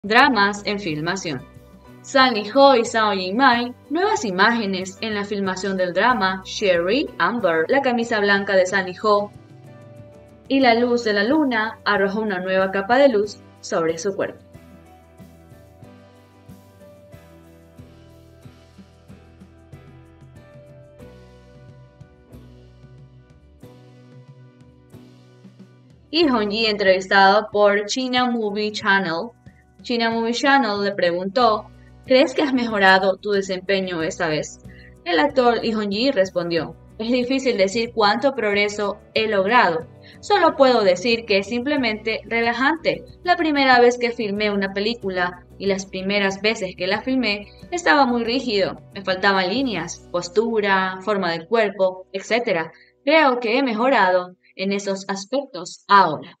Dramas en filmación. Sunny Ho y Zhao Yimai, nuevas imágenes en la filmación del drama Sherry Amber, la camisa blanca de Sunny Ho y la luz de la luna arrojó una nueva capa de luz sobre su cuerpo. Y Hong-yi, entrevistado por China Movie Channel, le preguntó: ¿crees que has mejorado tu desempeño esta vez? El actor Lee Hong-yi respondió: es difícil decir cuánto progreso he logrado. Solo puedo decir que es simplemente relajante. La primera vez que filmé una película y las primeras veces que la filmé estaba muy rígido. Me faltaban líneas, postura, forma del cuerpo, etc. Creo que he mejorado en esos aspectos ahora.